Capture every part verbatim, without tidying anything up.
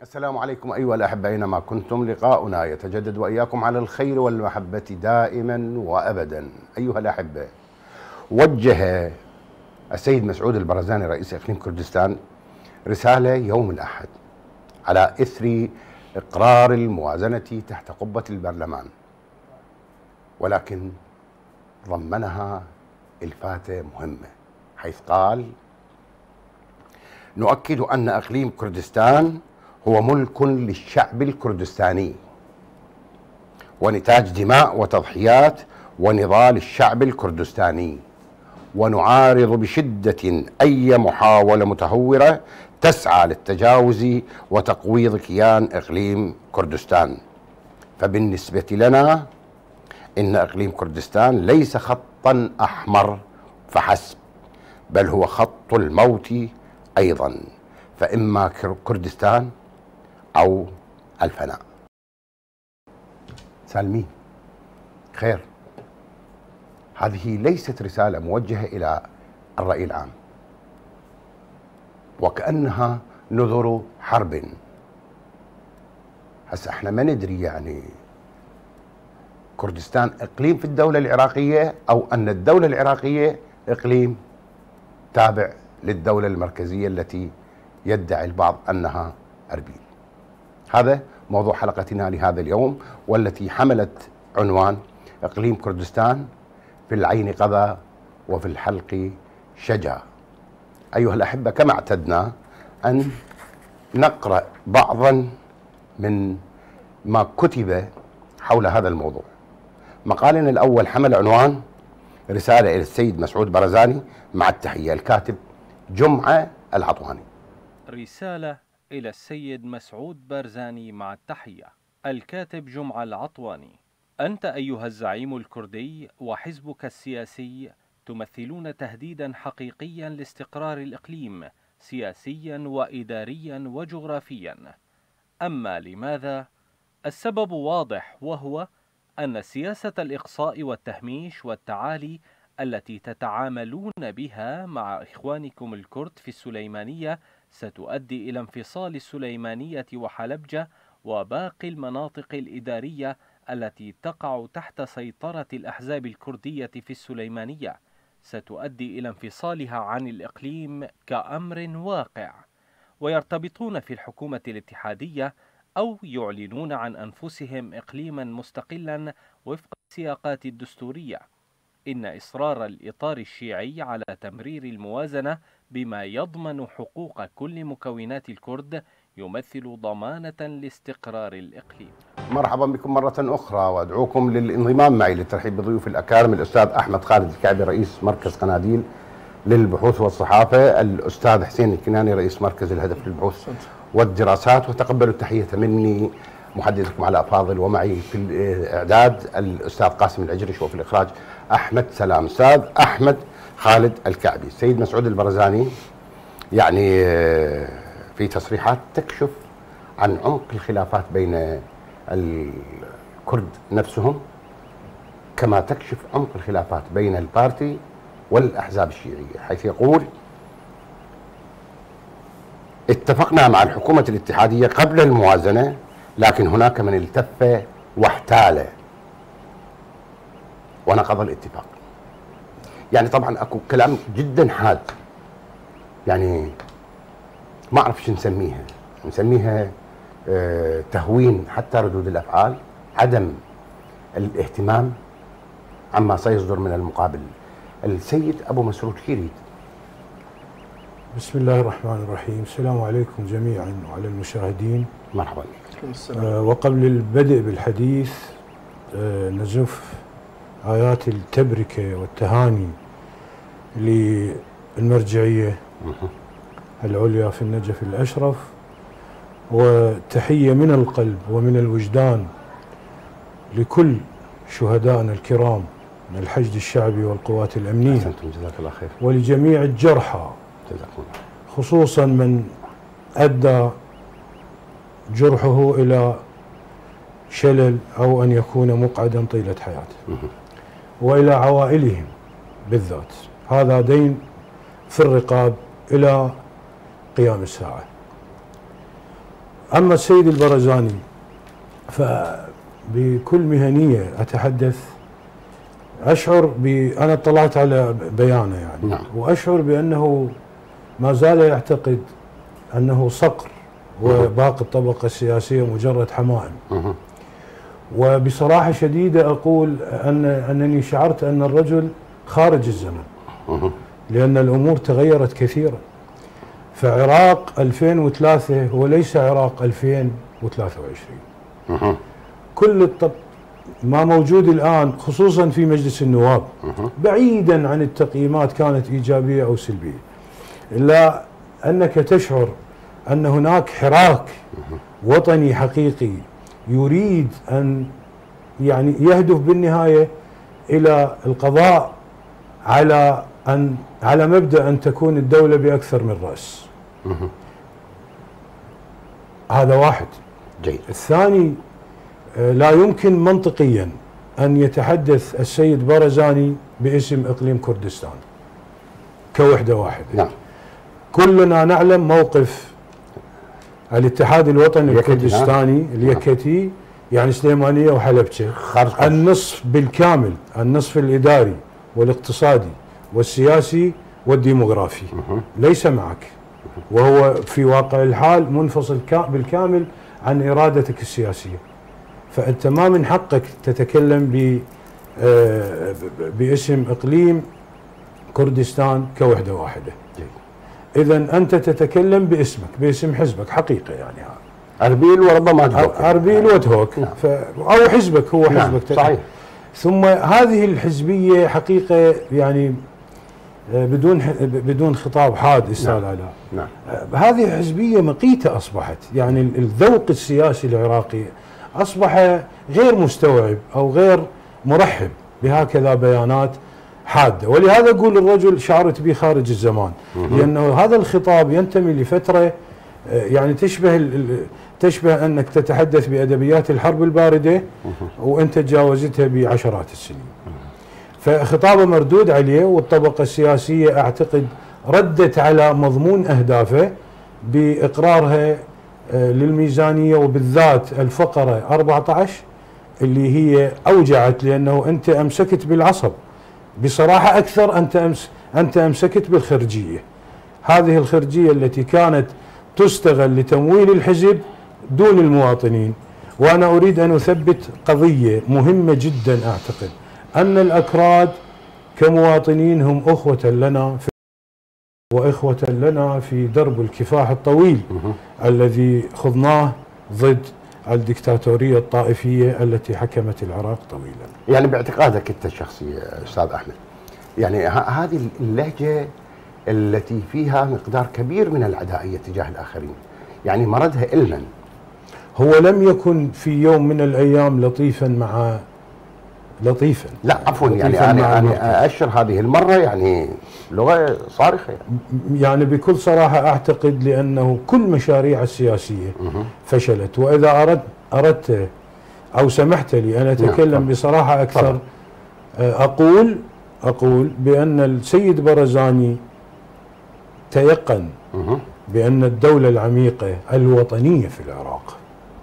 السلام عليكم أيها الأحبة، أينما كنتم لقاؤنا يتجدد وإياكم على الخير والمحبة دائما وأبدا. أيها الأحبة، وجه السيد مسعود البرزاني رئيس إقليم كردستان رسالة يوم الأحد على إثر إقرار الموازنة تحت قبة البرلمان، ولكن ضمنها إلفاتة مهمة، حيث قال: نؤكد أن إقليم كردستان هو ملك للشعب الكردستاني ونتاج دماء وتضحيات ونضال الشعب الكردستاني، ونعارض بشدة أي محاولة متهورة تسعى للتجاوز وتقويض كيان إقليم كردستان. فبالنسبة لنا إن إقليم كردستان ليس خطا أحمر فحسب، بل هو خط الموت أيضا، فإما كردستان أو الفناء. سالمين خير، هذه ليست رسالة موجهة إلى الرأي العام، وكأنها نذر حرب. هسه احنا ما ندري يعني كردستان إقليم في الدولة العراقية أو أن الدولة العراقية إقليم تابع للدولة المركزية التي يدعي البعض أنها أربيل. هذا موضوع حلقتنا لهذا اليوم، والتي حملت عنوان إقليم كردستان في العين قضا وفي الحلق شجا. أيها الأحبة، كما اعتدنا أن نقرأ بعضا من ما كتب حول هذا الموضوع. مقالنا الأول حمل عنوان رسالة إلى السيد مسعود برزاني مع التحية، الكاتب جمعة العطواني. رسالة إلى السيد مسعود برزاني مع التحية، الكاتب جمعة العطواني. أنت أيها الزعيم الكردي وحزبك السياسي تمثلون تهديدا حقيقيا لاستقرار الإقليم سياسيا وإداريا وجغرافيا. أما لماذا؟ السبب واضح، وهو أن سياسة الإقصاء والتهميش والتعالي التي تتعاملون بها مع إخوانكم الكرد في السليمانية ستؤدي إلى انفصال السليمانية وحلبجة وباقي المناطق الإدارية التي تقع تحت سيطرة الأحزاب الكردية في السليمانية، ستؤدي إلى انفصالها عن الإقليم كأمر واقع. ويرتبطون في الحكومة الاتحادية أو يعلنون عن أنفسهم إقليما مستقلا وفق السياقات الدستورية. إن إصرار الإطار الشيعي على تمرير الموازنة بما يضمن حقوق كل مكونات الكرد يمثل ضمانة لاستقرار الإقليم. مرحبا بكم مرة أخرى، وأدعوكم للانضمام معي للترحيب بضيوف الأكارم: الأستاذ أحمد خالد الكعبي رئيس مركز قناديل للبحوث والصحافة، الأستاذ حسين الكناني رئيس مركز الهدف للبحوث والدراسات، وتقبلوا التحية مني محدثكم على أفاضل، ومعي في الإعداد الأستاذ قاسم العجرش، وفي الإخراج أحمد سلام. أستاذ أحمد خالد الكعبي، السيد مسعود البرزاني يعني في تصريحات تكشف عن عمق الخلافات بين الكرد نفسهم، كما تكشف عمق الخلافات بين البارتي والأحزاب الشيعية، حيث يقول: اتفقنا مع الحكومة الاتحادية قبل الموازنة، لكن هناك من التف واحتال ونقض الاتفاق. يعني طبعا اكو كلام جدا حاد، يعني ما اعرف شو نسميها، نسميها اه تهوين حتى ردود الافعال، عدم الاهتمام عما سيصدر من المقابل. السيد ابو مسعود كيريد. بسم الله الرحمن الرحيم، السلام عليكم جميعا وعلى المشاهدين. مرحبا. آه وقبل البدء بالحديث آه نزف آيات التبركة والتهاني للمرجعية العليا في النجف الأشرف، وتحية من القلب ومن الوجدان لكل شهدائنا الكرام من الحشد الشعبي والقوات الأمنية. أحسنتم، جزاك الله خير. ولجميع الجرحى، خصوصا من أدى جرحه إلى شلل أو أن يكون مقعدا طيلة حياته، وإلى عوائلهم بالذات. هذا دين في الرقاب إلى قيام الساعة. أما السيد البرزاني فبكل مهنية أتحدث، أشعر ب أنا اطلعت على بيانه يعني نعم. وأشعر بأنه ما زال يعتقد أنه صقر وباقي الطبقة السياسية مجرد حمائم. وبصراحة شديدة أقول أن أنني شعرت أن الرجل خارج الزمن، لأن الأمور تغيرت كثيرا. فعراق ألفين وثلاثة هو ليس عراق ألفين وثلاثة وعشرين. كل الطب ما موجود الآن خصوصا في مجلس النواب بعيدا عن التقييمات كانت إيجابية أو سلبية، إلا أنك تشعر أن هناك حراك وطني حقيقي يريد أن يعني يهدف بالنهاية إلى القضاء على أن على مبدأ أن تكون الدولة بأكثر من رأس. هذا واحد. جيد. الثاني، لا يمكن منطقيا أن يتحدث السيد برزاني باسم إقليم كردستان كوحدة واحدة. نعم. كلنا نعلم موقف الاتحاد الوطني الكردستاني اليكتي، يعني سليمانية وحلبجة، النصف بالكامل، النصف الإداري والاقتصادي والسياسي والديموغرافي ليس معك، وهو في واقع الحال منفصل بالكامل عن إرادتك السياسية. فأنت ما من حقك تتكلم ب باسم إقليم كردستان كوحدة واحدة. إذا أنت تتكلم باسمك، باسم حزبك حقيقة، يعني أربيل وربما دهوك، أربيل ودهوك، نعم. أو حزبك هو حزبك. نعم. صحيح. ثم هذه الحزبية حقيقة يعني بدون بدون خطاب حاد استاذ علاء. نعم. هذه حزبية مقيتة أصبحت، يعني الذوق السياسي العراقي أصبح غير مستوعب أو غير مرحب بهكذا بيانات حادة. ولهذا أقول الرجل شعرت به خارج الزمان، لأنه هذا الخطاب ينتمي لفترة يعني تشبه تشبه أنك تتحدث بأدبيات الحرب الباردة وأنت تجاوزتها بعشرات السنين. فخطابه مردود عليه، والطبقة السياسية أعتقد ردت على مضمون أهدافه بإقرارها للميزانية، وبالذات الفقرة أربعة عشر اللي هي أوجعت، لأنه أنت أمسكت بالعصب بصراحة أكثر. أنت أمس أنت أمسكت بالخرجية، هذه الخرجية التي كانت تستغل لتمويل الحزب دون المواطنين. وأنا أريد أن أثبت قضية مهمة جدا، أعتقد أن الأكراد كمواطنين هم أخوة لنا في وإخوة لنا في درب الكفاح الطويل الذي خضناه ضد الدكتاتورية الطائفية التي حكمت العراق طويلا. يعني باعتقادك أنت الشخصي أستاذ أحمد، يعني هذه اللهجة التي فيها مقدار كبير من العدائية تجاه الآخرين، يعني مردها إلما. هو لم يكن في يوم من الأيام لطيفا مع لطيفا لا عفوا، يعني أنا أنا أشر هذه المرة يعني لغة صارخة، يعني بكل صراحة أعتقد لأنه كل مشاريع السياسية فشلت. وإذا أردت أردت أو سمحت لي أن أتكلم بصراحة أكثر، أقول أقول بأن السيد برزاني تيقن بأن الدولة العميقة الوطنية في العراق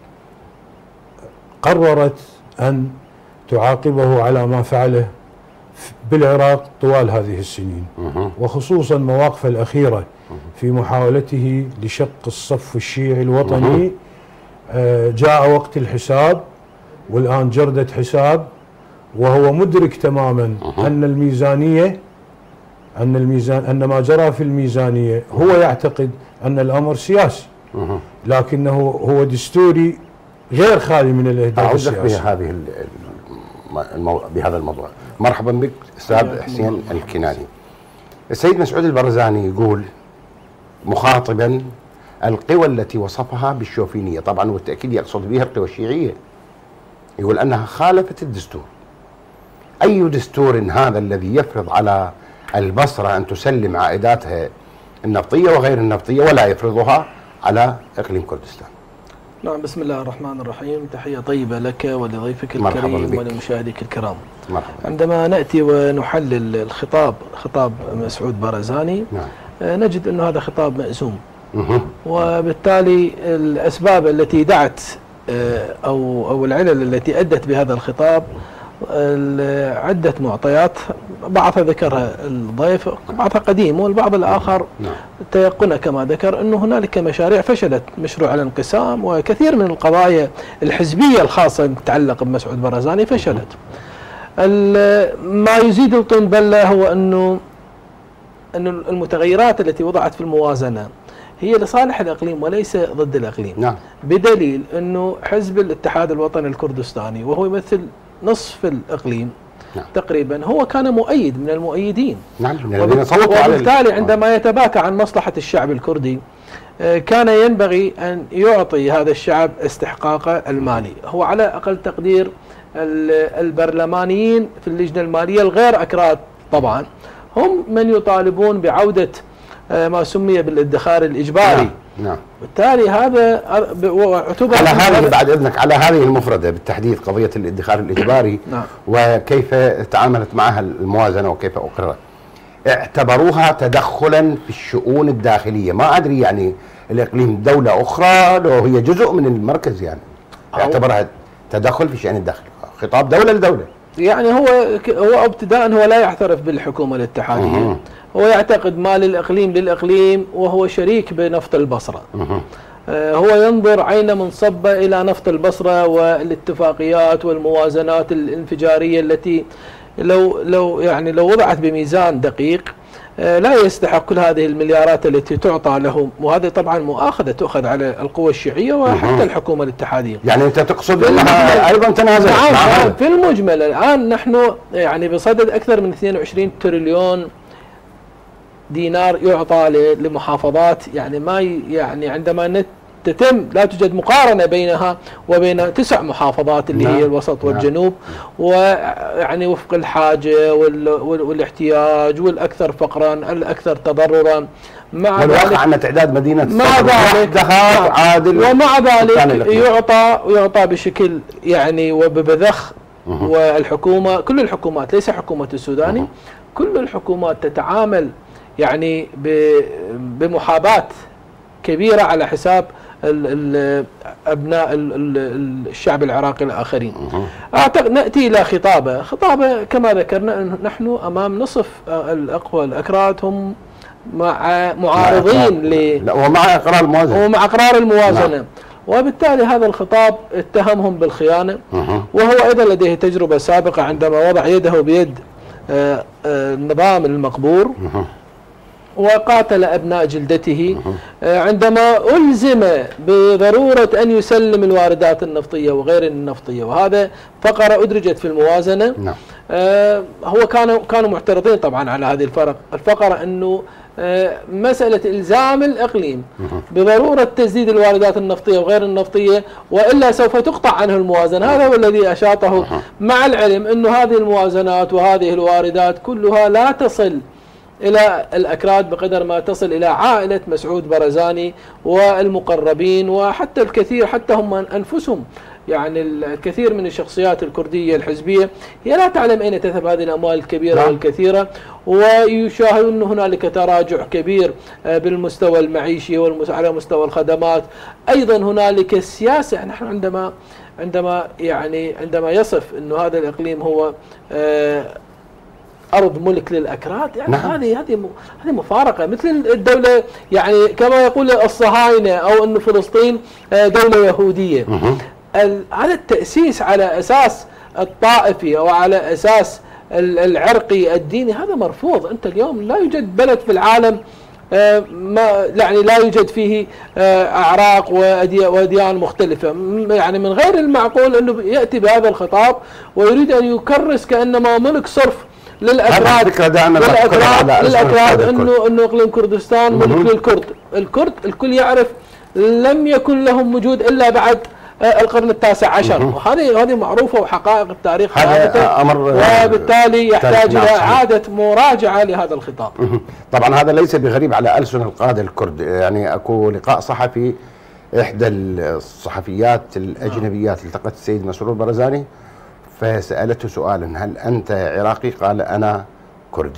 قررت أن تعاقبه على ما فعله بالعراق طوال هذه السنين، وخصوصا مواقفه الأخيرة في محاولته لشق الصف الشيعي الوطني. جاء وقت الحساب، والآن جردة حساب، وهو مدرك تماما أن الميزانية أن الميزان أن ما جرى في الميزانية هو يعتقد أن الأمر سياسي، لكنه هو دستوري غير خالي من الأهداف السياسية. بهذه المو... بهذا الموضوع. مرحبا بك أستاذ حسين الكناني. السيد مسعود البرزاني يقول مخاطبا القوى التي وصفها بالشوفينية، طبعا والتأكيد يقصد بها القوى الشيعية، يقول أنها خالفت الدستور. أي دستور هذا الذي يفرض على البصرة أن تسلم عائداتها النفطية وغير النفطية ولا يفرضها على إقليم كردستان؟ نعم، بسم الله الرحمن الرحيم. تحية طيبة لك ولضيفك الكريم ولمشاهديك الكرام. مرحبا. عندما نأتي ونحلل الخطاب، خطاب مسعود برزاني، نعم. نجد أن هذا خطاب مأزوم وبالتالي الأسباب التي دعت أو أو العلل التي أدت بهذا الخطاب عدة معطيات، بعضها ذكرها الضيف، بعضها قديم، والبعض الآخر تيقن كما ذكر أنه هنالك مشاريع فشلت، مشروع الانقسام وكثير من القضايا الحزبية الخاصة تتعلق بمسعود برزاني فشلت. ما يزيد الطين بلة هو أنه أن المتغيرات التي وضعت في الموازنة هي لصالح الإقليم وليس ضد الإقليم. نعم. بدليل أنه حزب الاتحاد الوطني الكردستاني وهو يمثل نصف الإقليم نعم. تقريبا هو كان مؤيد من المؤيدين. نعم. وبالتالي عندما يتباكى عن مصلحة الشعب الكردي كان ينبغي أن يعطي هذا الشعب استحقاقه المالي. هو على أقل تقدير البرلمانيين في اللجنة المالية الغير أكراد طبعا هم من يطالبون بعودة ما سمي بالادخار الإجباري. نعم. نعم. بالتالي هذا اعتبر على هذه بعد إذنك على هذه المفردة بالتحديد قضية الادخار الإجباري. نعم. وكيف تعاملت معها الموازنة وكيف أقررت، اعتبروها تدخلا في الشؤون الداخلية. ما أدري يعني الإقليم دولة أخرى لو هي جزء من المركز، يعني اعتبرها تدخل في شأن الداخل، خطاب دولة لدولة. يعني هو هو ابتداء هو لا يعترف بالحكومة الاتحادية، هو يعتقد ما للإقليم للإقليم، وهو شريك بنفط البصرة. آه هو ينظر عين منصبة إلى نفط البصرة والاتفاقيات والموازنات الانفجارية التي لو لو يعني لو وضعت بميزان دقيق آه لا يستحق كل هذه المليارات التي تعطى له، وهذه طبعا مؤاخذة تؤخذ على القوى الشيعية وحتى الحكومة الاتحادية. يعني أنت تقصد أنها أيضا تنازلت؟ نعم. في المجمل الآن نحن يعني بصدد أكثر من اثنين وعشرين تريليون دينار يعطى لمحافظات، يعني ما يعني عندما تتم لا توجد مقارنة بينها وبين تسع محافظات اللي نعم. هي الوسط والجنوب، ويعني وفق الحاجة والاحتياج والأكثر فقرا الأكثر تضررا، مع ذلك أن تعداد مدينة مع ذلك عادل، ومع ذلك يعطى ويعطى بشكل يعني وببذخ. والحكومة كل الحكومات ليس حكومة السوداني، كل الحكومات تتعامل يعني بمحاباة كبيرة على حساب ال ال أبناء ال ال الشعب العراقي الآخرين. أعتقد نأتي إلى خطابة خطابة كما ذكرنا نحن أمام نصف الأقوى الأكراد هم مع معارضين ل ومع إقرار الموازنة ومع إقرار الموازنة نعم. وبالتالي هذا الخطاب اتهمهم بالخيانة، وهو أيضا لديه تجربة سابقة عندما وضع يده بيد النظام المقبور وقاتل أبناء جلدته عندما ألزم بضرورة أن يسلم الواردات النفطية وغير النفطية، وهذا فقرة أدرجت في الموازنة. نعم. آه هو كانوا كانوا معترضين طبعا على هذه الفرق الفقرة أنه آه مسألة إلزام الإقليم بضرورة تسديد الواردات النفطية وغير النفطية وإلا سوف تقطع عنه الموازنة. هذا هو الذي أشاطه، مع العلم أنه هذه الموازنات وهذه الواردات كلها لا تصل إلى الأكراد بقدر ما تصل إلى عائلة مسعود برزاني والمقربين، وحتى الكثير حتى هم أنفسهم يعني الكثير من الشخصيات الكردية الحزبية هي لا تعلم أين تذهب هذه الأموال الكبيرة والكثيرة، ويشاهدون هنالك تراجع كبير بالمستوى المعيشي وعلى مستوى الخدمات. أيضا هنالك السياسة، نحن عندما عندما يعني عندما يصف أنه هذا الإقليم هو أرض ملك للأكراد، يعني نعم. هذه هذه هذه مفارقة، مثل الدولة يعني كما يقول الصهاينة أو أن فلسطين دولة يهودية. هذا التأسيس على أساس الطائفي أو على أساس العرقي الديني هذا مرفوض. أنت اليوم لا يوجد بلد في العالم ما يعني لا يوجد فيه أعراق وأديان مختلفة، يعني من غير المعقول أنه يأتي بهذا الخطاب ويريد أن يكرس كأنما ملك صرف للأكراد للأكراد للأكراد أنه أنه إقليم كردستان ملك للكرد. الكرد الكل يعرف لم يكن لهم وجود إلا بعد القرن التاسع عشر، وهذه هذه معروفة وحقائق التاريخ ثابتة، وبالتالي يحتاج إلى إعادة مراجعة لهذا الخطاب. طبعا هذا ليس بغريب على ألسن القادة الكرد. يعني أكو لقاء صحفي إحدى الصحفيات الأجنبيات التقت السيد مسعود برزاني فسألته سؤالا: هل أنت عراقي؟ قال: أنا كردي.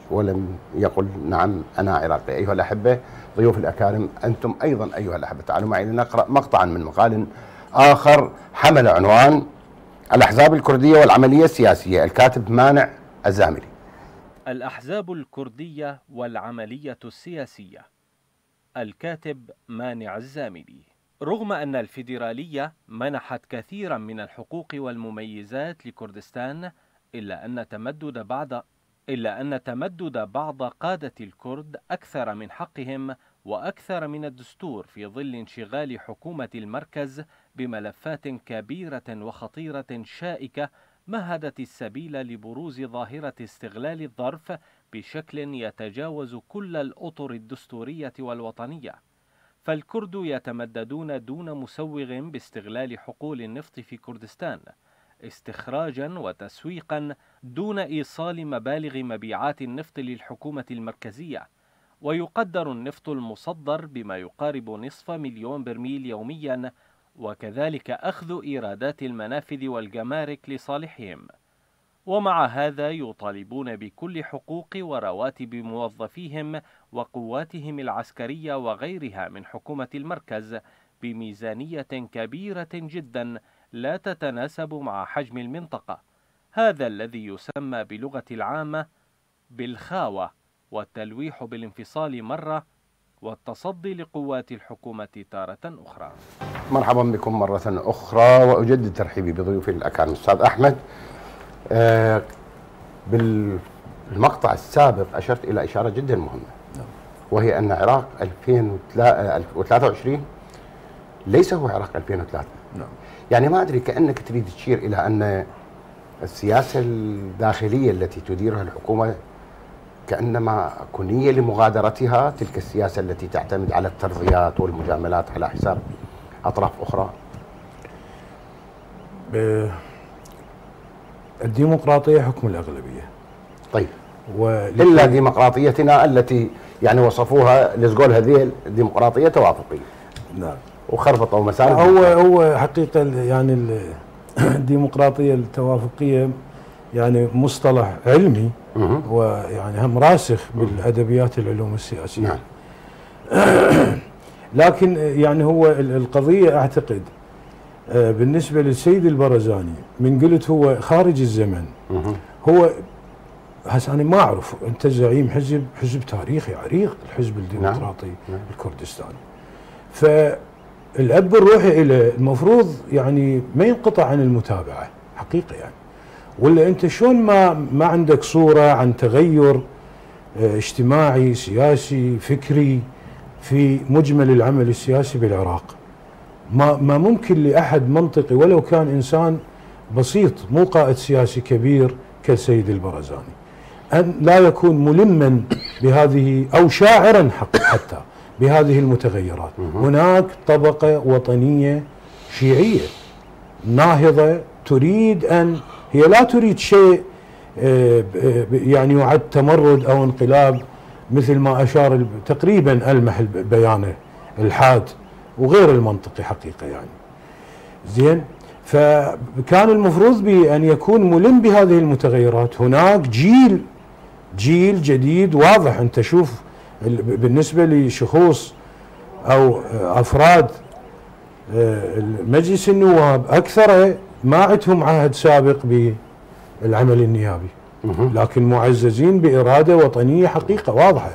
ولم يقل نعم أنا عراقي. أيها الأحبة ضيوف الأكارم، أنتم أيضا أيها الأحبة تعالوا معي لنقرأ مقطعا من مقال آخر حمل عنوان الأحزاب الكردية والعملية السياسية، الكاتب مانع الزاملي. الأحزاب الكردية والعملية السياسية، الكاتب مانع الزاملي. رغم أن الفيدرالية منحت كثيرا من الحقوق والمميزات لكردستان، إلا أن تمدد بعض إلا أن تمدد بعض قادة الكرد أكثر من حقهم وأكثر من الدستور في ظل انشغال حكومة المركز بملفات كبيرة وخطيرة شائكة مهدت السبيل لبروز ظاهرة استغلال الظرف بشكل يتجاوز كل الأطر الدستورية والوطنية. فالكرد يتمددون دون مسوغ باستغلال حقول النفط في كردستان استخراجا وتسويقا دون إيصال مبالغ مبيعات النفط للحكومة المركزية، ويقدر النفط المصدر بما يقارب نصف مليون برميل يوميا، وكذلك أخذ إيرادات المنافذ والجمارك لصالحهم. ومع هذا يطالبون بكل حقوق ورواتب موظفيهم وقواتهم العسكرية وغيرها من حكومة المركز بميزانية كبيرة جدا لا تتناسب مع حجم المنطقة، هذا الذي يسمى بلغة العامة بالخاوة، والتلويح بالانفصال مرة والتصدي لقوات الحكومة تارة أخرى. مرحبا بكم مرة أخرى، وأجدد ترحيبي بضيوفي الأكارم. أستاذ أحمد، آه بالمقطع السابق أشرت إلى إشارة جدا مهمة، وهي أن عراق ألفين وثلاثة وعشرين ليس هو عراق ألفين وثلاثة. نعم. يعني ما أدري، كأنك تريد تشير إلى أن السياسة الداخلية التي تديرها الحكومة كأنما كنية لمغادرتها تلك السياسة التي تعتمد على الترضيات والمجاملات على حساب أطراف أخرى. الديمقراطية حكم الأغلبية. طيب، إلا ديمقراطيتنا التي يعني وصفوها لزقول هذه الديمقراطية توافقية. نعم. وخربطوا مسار. هو هو حقيقة يعني الديمقراطية التوافقية يعني مصطلح علمي ويعني هم راسخ بالأدبيات العلوم السياسية. نعم. لكن يعني هو القضية أعتقد بالنسبة للسيد البرزاني، من قلت هو خارج الزمن، هو هسه أنا ما أعرف، أنت زعيم حزب حزب تاريخي عريق، الحزب الديمقراطي نعم. الكردستاني. فالأب الروحي إلى المفروض يعني ما ينقطع عن المتابعة حقيقة يعني. ولا أنت شلون ما ما عندك صورة عن تغير اجتماعي سياسي فكري في مجمل العمل السياسي بالعراق؟ ما ما ممكن لأحد منطقي ولو كان إنسان بسيط مو قائد سياسي كبير كالسيد البرزاني أن لا يكون ملما بهذه أو شاعرا حتى بهذه المتغيرات. هناك طبقة وطنية شيعية ناهضة تريد أن هي لا تريد شيء يعني يعد تمرد أو انقلاب مثل ما أشار تقريبا ألمح بيانه الحاد وغير المنطقي حقيقة يعني. زين، فكان المفروض بأن يكون ملم بهذه المتغيرات. هناك جيل جيل جديد واضح. أنت شوف بالنسبة لشخوص أو أفراد مجلس النواب أكثر ما عندهم عهد سابق بالعمل النيابي، لكن معززين بإرادة وطنية حقيقة واضحة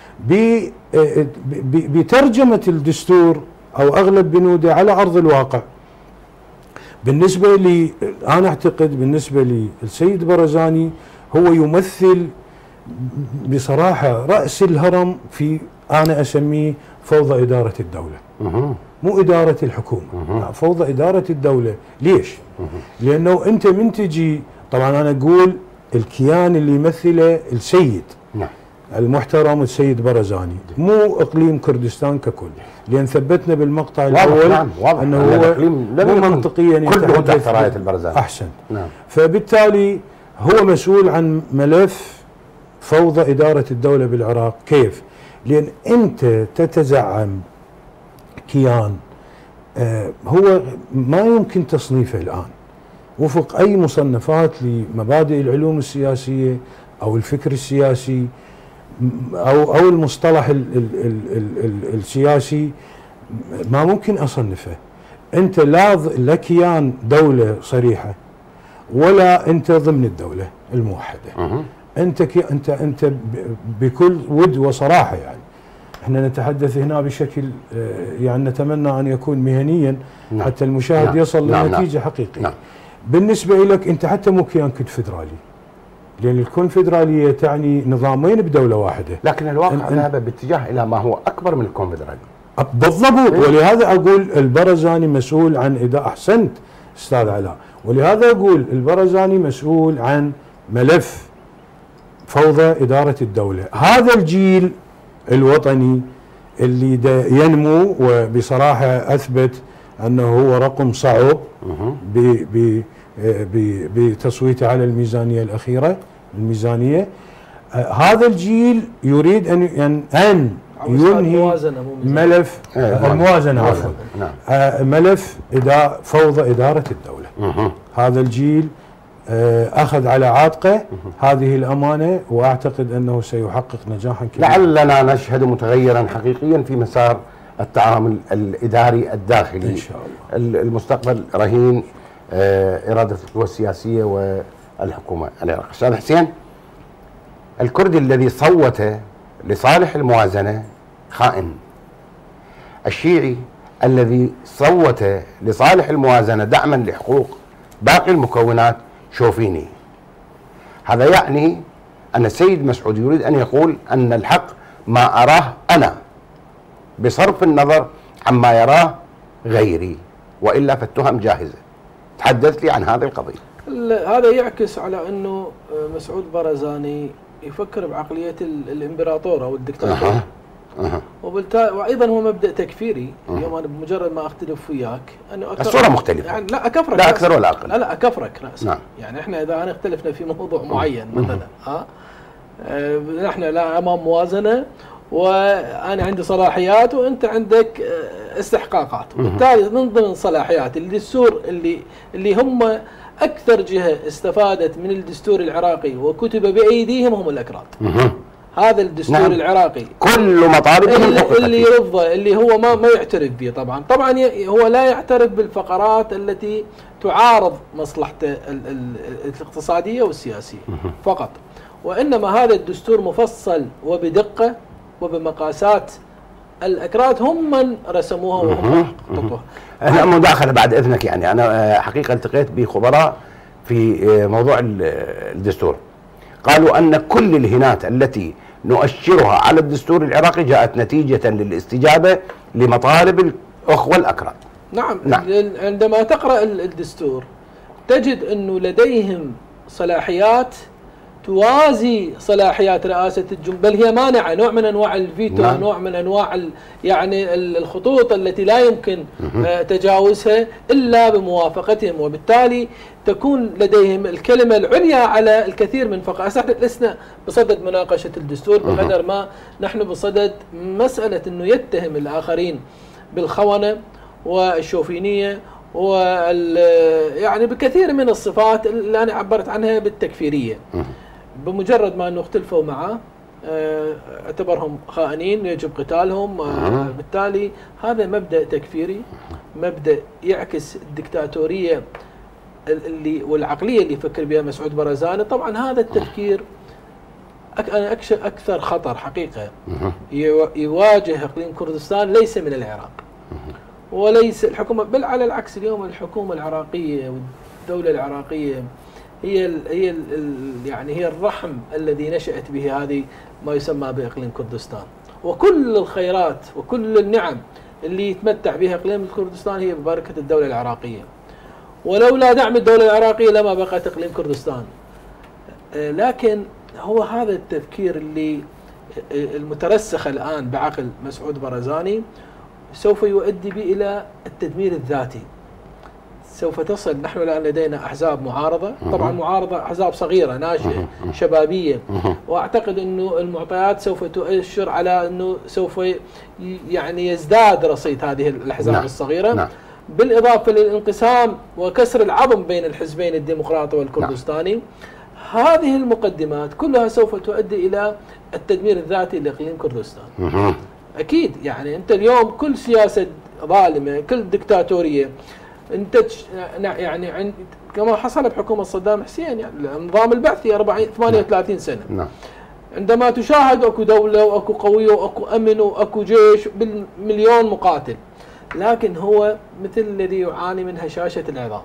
بترجمة الدستور أو أغلب بنوده على أرض الواقع. بالنسبة لي أنا أعتقد بالنسبة للسيد برزاني هو يمثل بصراحة رأس الهرم في أنا أسميه فوضى إدارة الدولة، مو إدارة الحكومة، فوضى إدارة الدولة. ليش؟ لأنه أنت من تجي، طبعا أنا أقول الكيان اللي يمثله السيد المحترم السيد برزاني، مو إقليم كردستان ككل، لأن ثبتنا بالمقطع الأول نعم أنه هو مو منطقيا يتحدث راية البرزاني. أحسن. نعم. فبالتالي هو مسؤول عن ملف فوضى إدارة الدولة بالعراق. كيف؟ لأن أنت تتزعم كيان آه هو ما يمكن تصنيفه الآن وفق أي مصنفات لمبادئ العلوم السياسية او الفكر السياسي او او المصطلح ال ال ال ال ال السياسي ما ممكن اصنفه. انت لا لا كيان دوله صريحه ولا انت ضمن الدوله الموحده. أه. انت كي انت انت بكل ود وصراحه، يعني احنا نتحدث هنا بشكل يعني نتمنى ان يكون مهنيا. نعم. حتى المشاهد نعم. يصل نعم. لنتيجه نعم. حقيقيه. نعم. بالنسبه لك انت حتى مو كيان كونفدرالي، لان الكونفدراليه تعني نظامين بدوله واحده، لكن الواقع ذهب باتجاه الى ما هو اكبر من الكونفدراليه. بالضبط. ولهذا اقول البرزاني مسؤول عن اذا احسنت استاذ علاء، ولهذا اقول البرزاني مسؤول عن ملف فوضى اداره الدوله. هذا الجيل الوطني اللي ينمو وبصراحه اثبت انه هو رقم صعب بتصويته على الميزانيه الاخيره الميزانيه. هذا الجيل يريد ان ان ينهي ملف الموازنه عفوا نعم. ملف إدارة فوضى اداره الدوله. أه. هذا الجيل اخذ على عاتقه هذه الامانه، واعتقد انه سيحقق نجاحا كبيرا. لعلنا نشهد متغيرا حقيقيا في مسار التعامل الاداري الداخلي ان شاء الله. المستقبل رهين اراده القوى السياسيه والحكومه العراقيه. استاذ حسين، الكردي الذي صوت لصالح الموازنه خائن، الشيعي الذي صوت لصالح الموازنه دعما لحقوق باقي المكونات شوفيني. هذا يعني أن السيد مسعود يريد أن يقول أن الحق ما أراه أنا بصرف النظر عما يراه غيري، وإلا فالتهم جاهزة. تحدث لي عن هذه القضية. هذا يعكس على أنه مسعود برزاني يفكر بعقلية الإمبراطور أو الدكتاتور. أه. أه. وبالتالي وايضا هو مبدا تكفيري. أه. اليوم انا بمجرد ما اختلف وياك انه الصوره مختلفه، يعني لا اكفرك لا اكثر ولا اقل. لا لا اكفرك راسا. نعم. يعني احنا اذا انا اختلفنا في موضوع معين أه. مثلا ها أه نحن لا امام موازنه وانا عندي صلاحيات وانت عندك استحقاقات، وبالتالي من ضمن صلاحيات الدستور اللي اللي هم اكثر جهه استفادت من الدستور العراقي وكتب بايديهم هم الاكراد. أه. هذا الدستور نعم. العراقي كل مطالبهم اللي, اللي يرفضه، اللي هو ما ما يعترف به طبعا طبعا هو لا يعترف بالفقرات التي تعارض مصلحته الاقتصاديه والسياسيه فقط، وانما هذا الدستور مفصل وبدقه وبمقاسات الأكراد هم من رسموها وهم حققوها. أنا مداخلة بعد إذنك، يعني أنا حقيقة التقيت بخبراء في موضوع الدستور، قالوا أن كل الهنات التي نؤشرها على الدستور العراقي جاءت نتيجة للاستجابة لمطالب الأخوة الأكراد. نعم, نعم. عندما تقرأ الدستور تجد أنه لديهم صلاحيات توازي صلاحيات رئاسة الجمهورية، بل هي مانعة، نوع من أنواع الفيتو. نعم. نوع من أنواع يعني الخطوط التي لا يمكن تجاوزها إلا بموافقتهم، وبالتالي تكون لديهم الكلمة العليا على الكثير من فقرات. احنا لسنا بصدد مناقشة الدستور بقدر ما نحن بصدد مسألة أنه يتهم الآخرين بالخونة والشوفينية وال يعني بكثير من الصفات اللي أنا عبرت عنها بالتكفيرية. بمجرد ما أنه اختلفوا معه اعتبرهم خائنين يجب قتالهم. بالتالي هذا مبدأ تكفيري، مبدأ يعكس الدكتاتورية اللي والعقلية اللي يفكر بها مسعود برزاني. طبعا هذا التفكير أنا أكثر خطر حقيقة يواجه إقليم كردستان، ليس من العراق وليس الحكومة، بل على العكس اليوم الحكومة العراقية والدولة العراقية هي ال هي ال يعني هي الرحم الذي نشأت به هذه ما يسمى بإقليم كردستان، وكل الخيرات وكل النعم اللي يتمتع بها إقليم كردستان هي ببركة الدولة العراقية، ولولا دعم الدولة العراقية لما بقت إقليم كردستان. لكن هو هذا التفكير اللي المترسخ الآن بعقل مسعود برزاني سوف يؤدي به إلى التدمير الذاتي. سوف تصل، نحن الآن لدينا أحزاب معارضة، طبعا معارضة أحزاب صغيرة ناشئة شبابية، وأعتقد أنه المعطيات سوف تؤشر على أنه سوف يعني يزداد رصيد هذه الأحزاب نعم. الصغيرة نعم. بالإضافة للانقسام وكسر العظم بين الحزبين الديمقراطي والكردستاني. هذه المقدمات كلها سوف تؤدي إلى التدمير الذاتي لإقليم كردستان. أكيد يعني أنت اليوم كل سياسة ظالمة، كل دكتاتورية أنت يعني عند كما حصل بحكومة صدام حسين، يعني النظام البعثي أربعين ثمانية وثلاثين سنة. نعم. عندما تشاهد اكو دولة واكو قوية واكو امن واكو جيش بالمليون مقاتل، لكن هو مثل الذي يعاني من هشاشة العظام.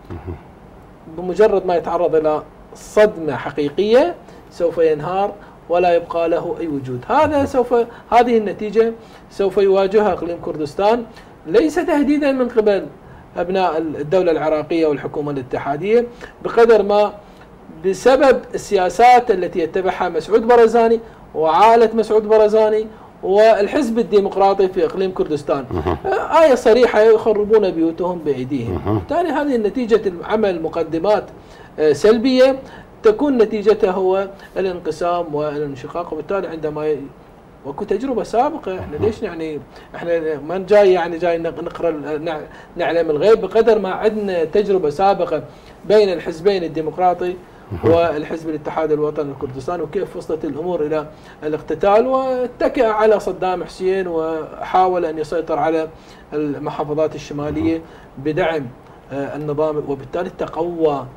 بمجرد ما يتعرض الى صدمة حقيقية سوف ينهار ولا يبقى له اي وجود. هذا سوف هذه النتيجة سوف يواجهها اقليم كردستان، ليس تهديدا من قبل ابناء الدولة العراقية والحكومة الاتحادية بقدر ما بسبب السياسات التي يتبعها مسعود برزاني وعائلة مسعود برزاني والحزب الديمقراطي في اقليم كردستان. آية صريحة: يخربون بيوتهم بأيديهم. بالتالي هذه النتيجة عمل مقدمات سلبية تكون نتيجتها هو الانقسام والانشقاق. وبالتالي عندما ي... وكو تجربة سابقة، احنا ليش يعني احنا ما جاي يعني جاي نقرا نعلم الغيب، بقدر ما عندنا تجربة سابقة بين الحزبين الديمقراطي والحزب الاتحاد الوطني الكردستاني، وكيف وصلت الامور الى الاقتتال واتكأ على صدام حسين وحاول ان يسيطر على المحافظات الشماليه بدعم النظام، وبالتالي تقوى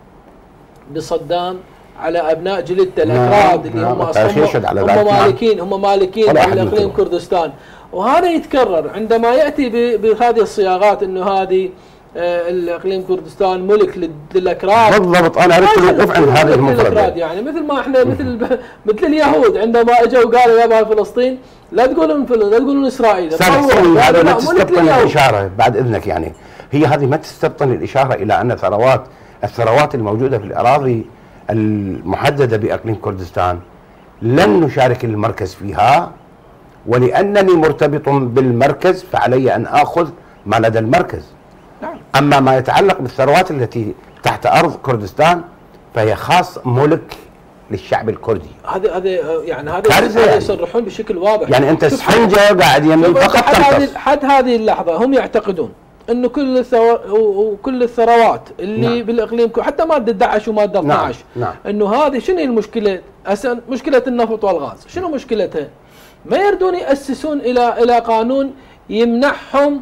بصدام على ابناء جلدته الاكراد اللي هم اصلا هم مالكين هم مالكين على اقليم كردستان. وهذا يتكرر عندما ياتي بهذه الصياغات انه هذه الاقليم كردستان ملك للاكراد. بالضبط، انا اردت الوقوف عند هذه المفردة. يعني مثل ما احنا مثل مثل اليهود عندما اجوا قالوا يا فلسطين لا تقولون لا تقولون اسرائيل. هذا ما تستبطن الاشاره بعد اذنك، يعني هي هذه ما تستبطن الاشاره الى ان ثروات الثروات الموجوده في الاراضي المحدده باقليم كردستان لن نشارك المركز فيها، ولانني مرتبط بالمركز فعلي ان اخذ ما لدى المركز. أما ما يتعلق بالثروات التي تحت أرض كردستان فهي خاص ملك للشعب الكردي. هذا هذا يعني هذا يصرحون بشكل واضح. يعني أنت اسفنجة قاعد يمين فقط تمتص. حد هذه اللحظة هم يعتقدون أنه كل الثور وكل الثروات اللي نعم. بالإقليم حتى مادة احد عشر ومادة اثني عشر نعم. نعم. أنه هذه شنو المشكلة؟ مشكلة النفط والغاز، شنو مشكلتها؟ ما يردون يأسسون إلى إلى قانون يمنحهم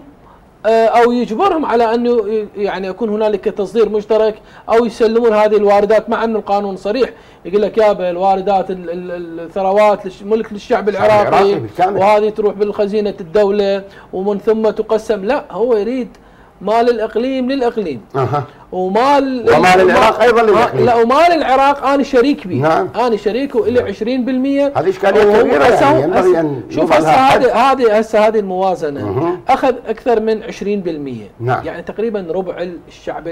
او يجبرهم على انه يعني يكون هنالك تصدير مشترك او يسلمون هذه الواردات، مع انه القانون صريح يقول لك يابا الواردات الثروات ملك للشعب العراقي وهذه تروح بالخزينه الدوله ومن ثم تقسم. لا، هو يريد مال الاقليم للاقليم. أه. ومال ومال العراق ايضا للاقليم. لا، ومال العراق انا شريك به. نعم. انا شريك والي عشرين بالمئة. هذه اشكاليه كبيره، يعني ينبغي ان شوف هسه هذه هذه هسه هذه الموازنه أه. اخذ اكثر من عشرين بالمئة. نعم. يعني تقريبا ربع الشعب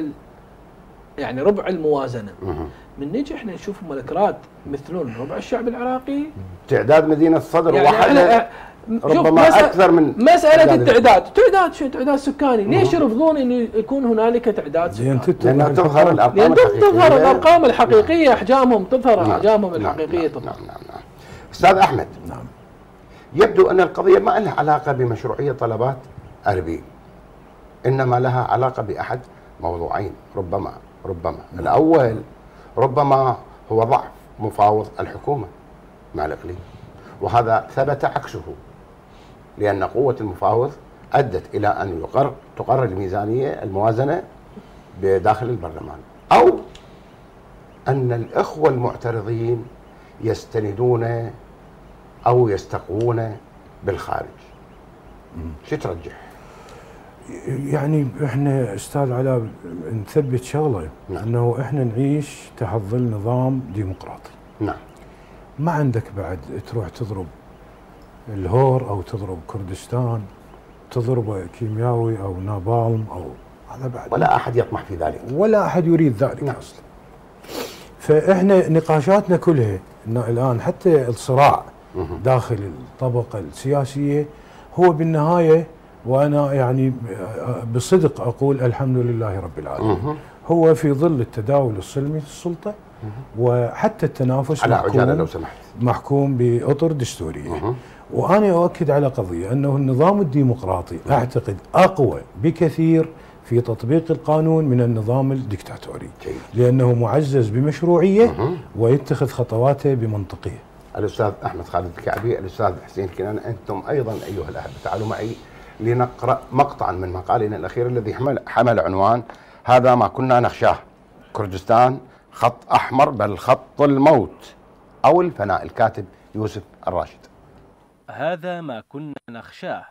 يعني ربع الموازنه. أه. من نجي احنا نشوف ملكرات يمثلون ربع الشعب العراقي. تعداد مدينه الصدر يعني واحده ربما اكثر من مساله التعداد. تعداد شو تعداد سكاني؟ ليش يرفضون انه يكون هنالك تعداد سكاني؟ لان تظهر الارقام الحقيقيه. تظهر الارقام الحقيقيه، احجامهم تظهر. نعم. احجامهم الحقيقيه تظهر. نعم نعم نعم. استاذ احمد، نعم، يبدو ان القضيه ما لها علاقه بمشروعيه طلبات اربيل، انما لها علاقه باحد موضوعين ربما ربما م. الاول ربما هو ضعف مفاوض الحكومه مع الاقليم، وهذا ثبت عكسه، لأن قوة المفاوض أدت إلى أن يقر تقرر الميزانية الموازنة بداخل البرلمان، أو أن الإخوة المعترضين يستندون أو يستقوون بالخارج. شو ترجح؟ يعني احنا استاذ علاء نثبت شغله، نعم. انه احنا نعيش تحت ظل نظام ديمقراطي. نعم. ما عندك بعد تروح تضرب الهور او تضرب كردستان، تضرب كيمياوي او نابالم او هذا بعد ولا احد يطمح في ذلك، ولا احد يريد ذلك. نعم. اصلا. فاحنا نقاشاتنا كلها الان حتى الصراع داخل الطبقه السياسيه هو بالنهايه، وانا يعني بصدق اقول الحمد لله رب العالمين، هو في ظل التداول السلمي في السلطه وحتى التنافس على عجاله لو سمحت محكوم باطر دستوريه. أه. وانا اؤكد على قضيه انه النظام الديمقراطي اعتقد اقوى بكثير في تطبيق القانون من النظام الدكتاتوري، لأنه معزز بمشروعية ويتخذ خطواته بمنطقية. الأستاذ أحمد خالد الكعبي، الأستاذ حسين كنانة، أنتم أيضا أيها الأحبة تعالوا معي لنقرأ مقطعا من مقالنا الأخير الذي حمل, حمل عنوان هذا ما كنا نخشاه، كردستان خط أحمر بل خط الموت أو الفناء، الكاتب يوسف الراشد. هذا ما كنا نخشاه،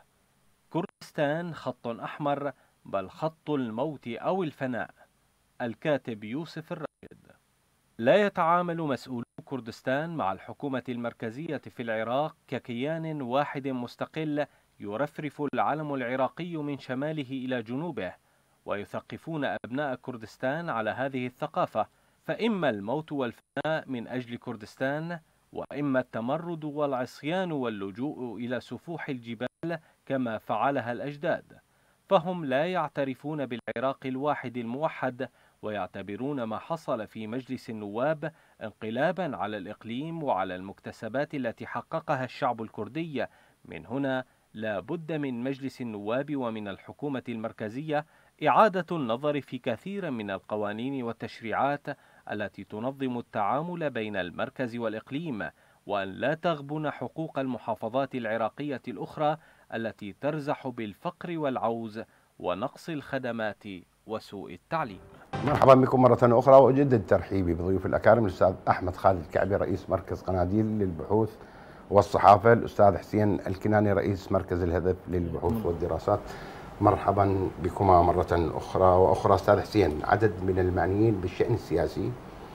كردستان خط أحمر بل خط الموت أو الفناء، الكاتب يوسف الراشد. لا يتعامل مسؤولو كردستان مع الحكومة المركزية في العراق ككيان واحد مستقل يرفرف العلم العراقي من شماله إلى جنوبه، ويثقفون أبناء كردستان على هذه الثقافة، فإما الموت والفناء من أجل كردستان، وإما التمرد والعصيان واللجوء إلى سفوح الجبال كما فعلها الأجداد. فهم لا يعترفون بالعراق الواحد الموحد، ويعتبرون ما حصل في مجلس النواب انقلابا على الإقليم وعلى المكتسبات التي حققها الشعب الكردي. من هنا لا بد من مجلس النواب ومن الحكومة المركزية إعادة النظر في كثير من القوانين والتشريعات التي تنظم التعامل بين المركز والإقليم، وأن لا تغبن حقوق المحافظات العراقية الأخرى التي ترزح بالفقر والعوز ونقص الخدمات وسوء التعليم. مرحبا بكم مرة أخرى، وأجدد ترحيبي بضيوف الأكارم الأستاذ أحمد خالد الكعبي رئيس مركز قناديل للبحوث والصحافة، الأستاذ حسين الكناني رئيس مركز الهدف للبحوث والدراسات. مرحبا بكما مرة أخرى وأخرى. أستاذ حسين، عدد من المعنيين بالشأن السياسي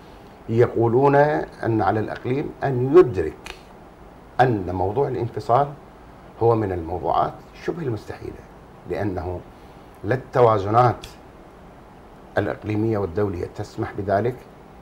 يقولون أن على الإقليم أن يدرك أن موضوع الانفصال هو من الموضوعات شبه المستحيلة، لأنه لا التوازنات الإقليمية والدولية تسمح بذلك،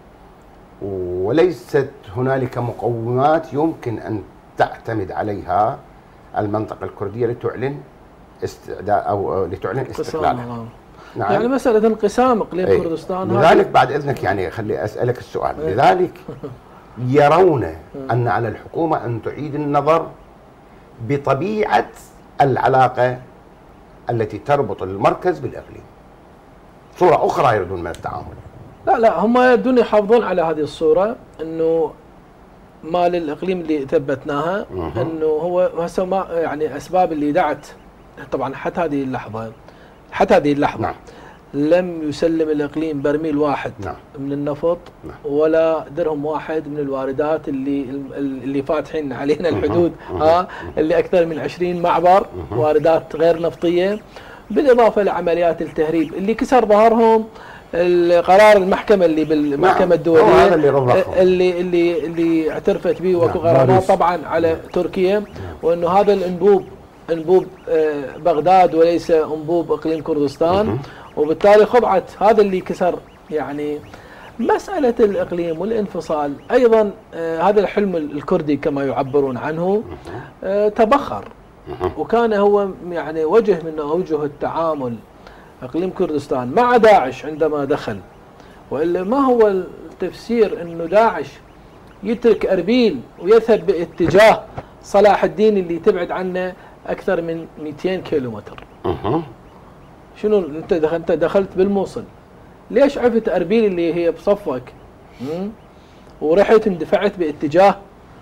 وليست هنالك مقومات يمكن أن تعتمد عليها المنطقة الكردية لتعلن استعداء أو لتعلن استقلالها. نعم. يعني مسألة انقسام إقليم أي. كردستان، لذلك بعد إذنك يعني خلي أسألك السؤال. أي. لذلك يرون أن على الحكومة أن تعيد النظر بطبيعة العلاقة التي تربط المركز بالإقليم، صورة أخرى يريدون من التعامل. لا لا، هم يريدون يحافظون على هذه الصورة، أنه ما للإقليم اللي ثبتناها، أنه هو هسه ما يعني أسباب اللي دعت طبعا حتى هذه اللحظة حتى هذه اللحظة نعم. لم يسلم الإقليم برميل واحد نعم. من النفط نعم. ولا درهم واحد من الواردات اللي اللي فاتحين علينا الحدود ها اللي أكثر من عشرين معبر واردات غير نفطية، بالإضافة لعمليات التهريب اللي كسر ظهرهم القرار المحكمة اللي بالمحكمة نعم. الدولية اللي اللي اللي, اللي اعترفت به وكو نعم. غرامات طبعا على تركيا نعم. وأنه هذا الأنبوب أنبوب بغداد وليس أنبوب إقليم كردستان، وبالتالي خضعت هذا اللي كسر يعني مسألة الإقليم والانفصال. أيضا هذا الحلم الكردي كما يعبرون عنه تبخر، وكان هو يعني وجه من أوجه التعامل إقليم كردستان مع داعش عندما دخل، وإلا ما هو التفسير أنه داعش يترك أربيل ويذهب باتجاه صلاح الدين اللي تبعد عنه أكثر من مئتين كيلومتر؟ شنو انت دخلت انت دخلت بالموصل، ليش عفت اربيل اللي هي بصفك ورحت اندفعت باتجاه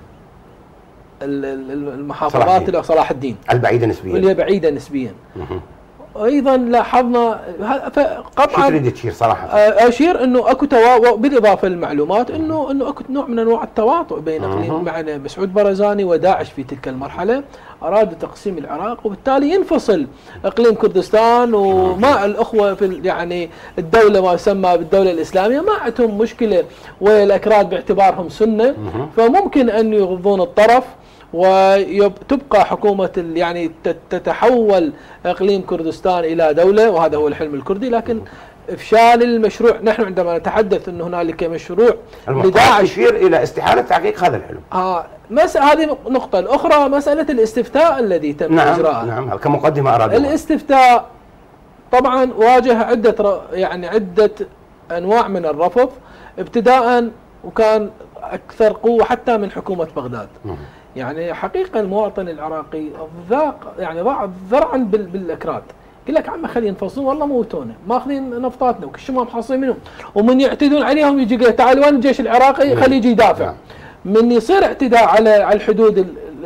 المحافظات الى صلاح الدين البعيده نسبيا واللي هي بعيده نسبيا؟ ايضا لاحظنا قطعا شو تريد تشير صراحه؟ اشير انه اكو تواطؤ، بالاضافه للمعلومات انه انه اكو نوع من انواع التواطؤ بين اقليم معنا مسعود برزاني وداعش في تلك المرحله، ارادوا تقسيم العراق وبالتالي ينفصل اقليم كردستان، وما الاخوه في يعني الدوله ما يسمى بالدوله الاسلاميه ما عندهم مشكله والاكراد باعتبارهم سنه، فممكن ان يغضون الطرف وتبقى حكومة يعني تتحول إقليم كردستان إلى دولة، وهذا هو الحلم الكردي. لكن إفشال المشروع، نحن عندما نتحدث أن هنالك مشروع لداعش يشير إلى استحالة تحقيق هذا الحلم. آه مسألة هذه نقطة. الأخرى مسألة الاستفتاء الذي تم نعم إجراءه. نعم كمقدمة أراد الاستفتاء طبعا واجه عدة يعني عدة أنواع من الرفض ابتداء، وكان أكثر قوة حتى من حكومة بغداد. مم. يعني حقيقة المواطن العراقي ذاق يعني ضاع ذرعا بالأكراد، يقول لك عمي خلينا ينفصلون والله موتونا ماخذين نفطاتنا وكل شيء ما محصلين منهم، ومن يعتدون عليهم يجي يقول تعال وين الجيش العراقي خليه يجي يدافع. من يصير اعتداء على على الحدود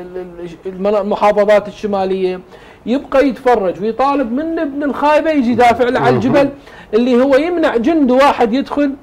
المحافظات الشماليه يبقى يتفرج ويطالب من ابن الخايبه يجي يدافع على الجبل اللي هو يمنع جند واحد يدخل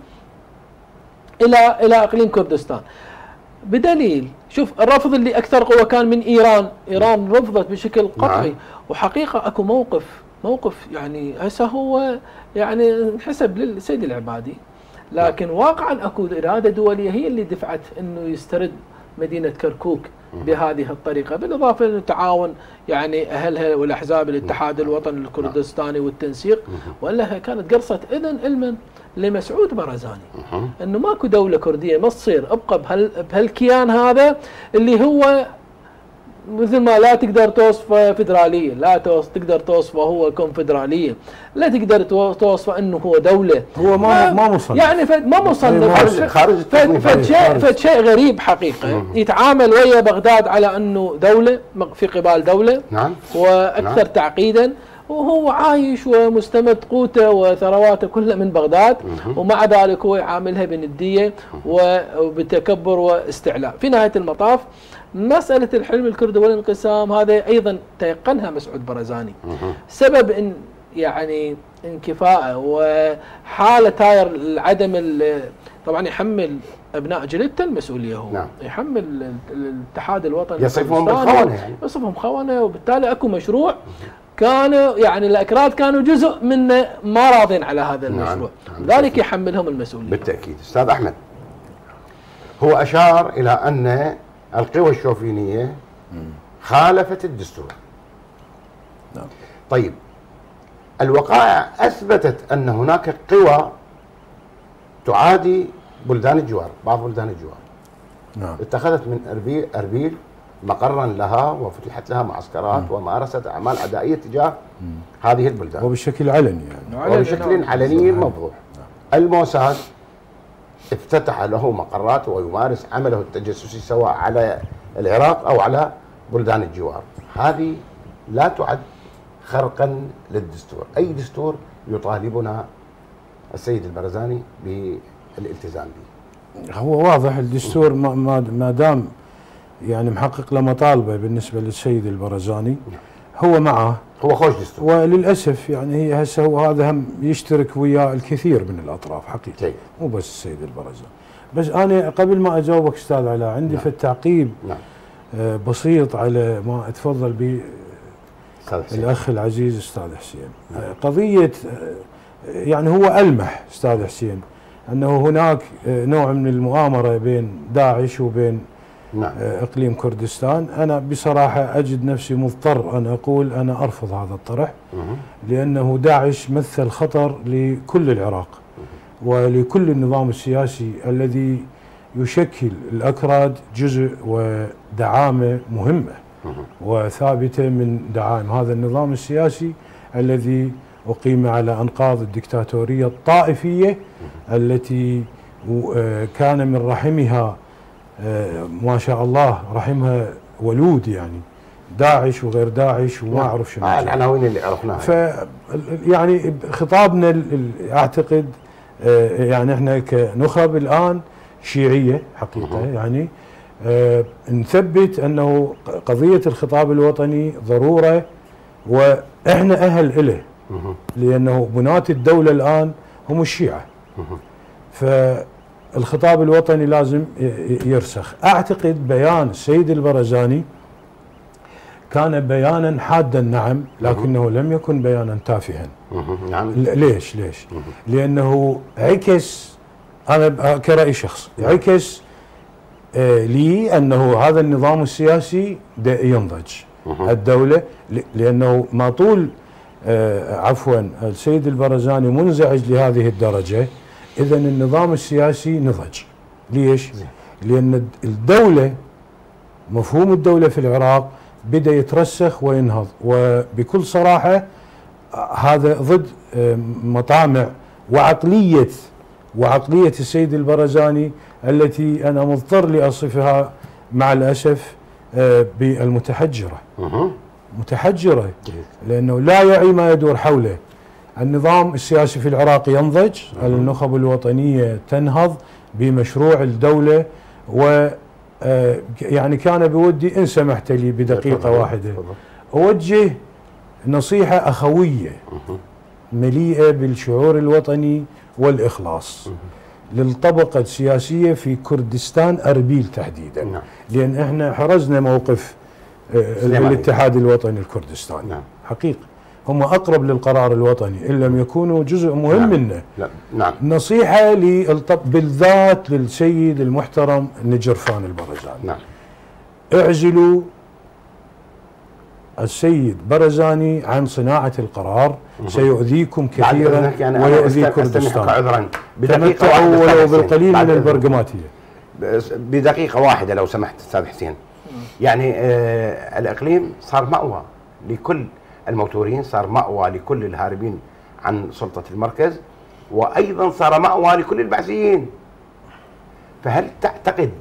الى الى اقليم كردستان. بدليل شوف الرفض اللي اكثر قوه كان من ايران، ايران رفضت بشكل قطعي، وحقيقه اكو موقف موقف يعني هسه هو يعني انحسب للسيد العبادي، لكن واقعا اكو اراده دوليه هي اللي دفعت انه يسترد مدينه كركوك بهذه الطريقه، بالاضافه الى تعاون يعني اهلها والاحزاب الاتحاد الوطني الكردستاني والتنسيق، والا كانت قرصه اذن المن لمسعود برزاني انه ماكو دوله كرديه ما تصير ابقى بهال بهالكيان هذا اللي هو مثل ما لا تقدر توصفه فدراليه، لا تقدر توصفه هو كونفدراليه، لا تقدر توصفه انه هو دوله، هو ما ما مصنف يعني ما مصنف خارج خارج فد شيء فد شيء غريب حقيقه. يتعامل ويا بغداد على انه دوله في قبال دوله، نعم واكثر نعم. تعقيدا، وهو عايش ومستمد قوته وثرواته كلها من بغداد، ومع ذلك هو يعاملها بنديه وبتكبر واستعلاء. في نهايه المطاف مساله الحلم الكردي والانقسام هذا ايضا تيقنها مسعود برزاني، سبب ان يعني انكفاءه وحاله هاي العدم، طبعا يحمل ابناء جلدته المسؤوليه، هو نعم. يحمل الاتحاد الوطني يصفهم بالخونه، يعني يصفهم خونه، وبالتالي اكو مشروع كانوا يعني الاكراد كانوا جزء منه ما راضين على هذا المشروع، نعم. لذلك يحملهم المسؤوليه. بالتاكيد. استاذ احمد، هو اشار الى ان القوى الشوفينيه خالفت الدستور. نعم. طيب الوقائع اثبتت ان هناك قوى تعادي بلدان الجوار، بعض بلدان الجوار. نعم. اتخذت من اربيل اربيل مقرا لها وفتحت لها معسكرات م. ومارست اعمال عدائيه تجاه م. هذه البلدان، وبشكل علني يعني وبشكل علني موضوح. نعم. الموساد افتتح له مقرات ويمارس عمله التجسسي سواء على العراق او على بلدان الجوار. هذه لا تعد خرقا للدستور، اي دستور يطالبنا السيد البرزاني بالالتزام به. هو واضح الدستور ما ما دام يعني محقق لمطالبه بالنسبه للسيد البرزاني هو معه، هو خوش دستور، وللاسف يعني هي هسه هو هذا هم يشترك وياه الكثير من الاطراف حقيقه، مو بس السيد البرزاني. بس انا قبل ما اجاوبك استاذ علاء عندي نعم. في التعقيب نعم. آه بسيط على ما اتفضل به الاخ العزيز استاذ حسين. نعم. آه قضيه آه يعني هو المح استاذ حسين انه هناك آه نوع من المؤامره بين داعش وبين نعم. اقليم كردستان. انا بصراحه اجد نفسي مضطر ان اقول انا ارفض هذا الطرح، لانه داعش مثل خطر لكل العراق ولكل النظام السياسي الذي يشكل الاكراد جزء ودعامه مهمه وثابته من دعائم هذا النظام السياسي الذي اقيم على انقاض الدكتاتوريه الطائفيه التي كان من رحمها ما شاء الله رحمها ولود، يعني داعش وغير داعش وما اعرف شنو آه العناوين اللي عرفناها. ف يعني خطابنا اعتقد يعني احنا كنخب الان شيعيه حقيقه أه. يعني آه نثبت انه قضيه الخطاب الوطني ضروره واحنا اهل له، أه. لانه بناة الدوله الان هم الشيعه. أه. ف الخطاب الوطني لازم يرسخ. اعتقد بيان السيد البرزاني كان بيانا حادا نعم، لكنه لم يكن بيانا تافها. نعم. ليش ليش؟ لانه عكس، انا كرأي شخص عكس لي انه هذا النظام السياسي ينضج الدولة، لانه ما طول عفوا السيد البرزاني منزعج لهذه الدرجة، إذا النظام السياسي نضج. ليش؟ لأن الدولة، مفهوم الدولة في العراق بدأ يترسخ وينهض، وبكل صراحة هذا ضد مطامع وعقلية وعقلية السيد البرزاني التي أنا مضطر لأصفها مع الأسف بالمتحجرة. متحجرة، لأنه لا يعي ما يدور حوله. النظام السياسي في العراق ينضج، النخب الوطنية تنهض بمشروع الدولة، و يعني كان بودي إن سمحت لي بدقيقة واحدة أوجه نصيحة أخوية مليئة بالشعور الوطني والإخلاص للطبقة السياسية في كردستان أربيل تحديدا. نعم. لأن احنا حرزنا موقف الاتحاد الوطني الكردستاني. نعم. حقيقة هم أقرب للقرار الوطني إن لم يكونوا جزء مهم نعم. منه. نعم. نصيحة بالذات للسيد المحترم نجرفان البرزاني. نعم. اعزلوا السيد برزاني عن صناعة القرار، سيؤذيكم كثيرا يعني ويؤذي كردستان. عذرا تمتعوا ولو بالقليل من البرقماتية. بدقيقة واحدة لو سمحت أستاذ حسين. يعني آه الإقليم صار مأوى لكل الموتورين، صار مأوى لكل الهاربين عن سلطة المركز، وأيضا صار مأوى لكل البعثيين. فهل تعتقد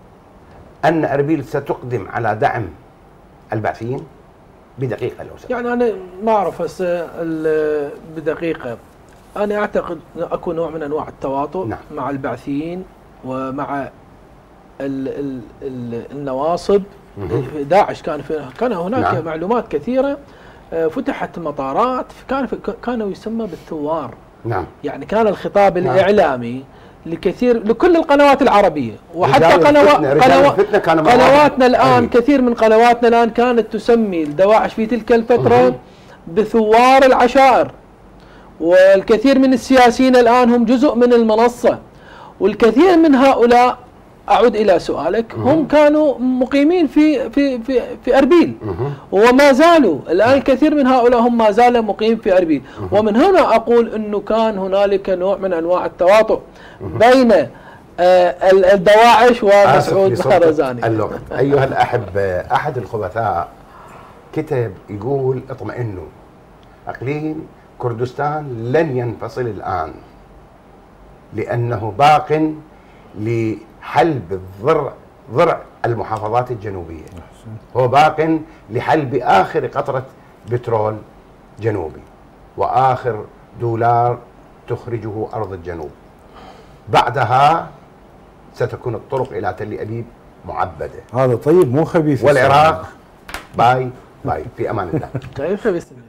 أن أربيل ستقدم على دعم البعثيين؟ بدقيقة لو سمحت. يعني أنا ما أعرف هسه بدقيقة. أنا أعتقد أكو نوع من أنواع التواطؤ. نعم. مع البعثيين ومع ال ال ال النواصب. داعش كان في كان هناك نعم. معلومات كثيرة. فتحت مطارات، كان كانوا يسمى بالثوار. نعم. يعني كان الخطاب نعم. الإعلامي لكثير لكل القنوات العربية، وحتى قنوات قنوات قنواتنا الآن، كثير من قنواتنا الآن كانت تسمي الدواعش في تلك الفترة بثوار العشائر. والكثير من السياسيين الآن هم جزء من المنصة، والكثير من هؤلاء، أعود إلى سؤالك، هم كانوا مقيمين في في في في أربيل وما زالوا الآن. الكثير من هؤلاء هم ما زالوا مقيم في أربيل. ومن هنا أقول أنه كان هنالك نوع من أنواع التواطؤ بين الدواعش ومسعود برزاني. اللغة. أيها الأحبة، أحد الخبثاء كتب يقول اطمئنوا، أقليم كردستان لن ينفصل الآن، لأنه باق لحلب الضرع ضرع المحافظات الجنوبية، هو باق لحلب آخر قطرة بترول جنوبي وآخر دولار تخرجه أرض الجنوب. بعدها ستكون الطرق إلى تل أبيب معبدة. هذا طيب مو خبيث. والعراق باي باي في أمان الله. طيب خبيث.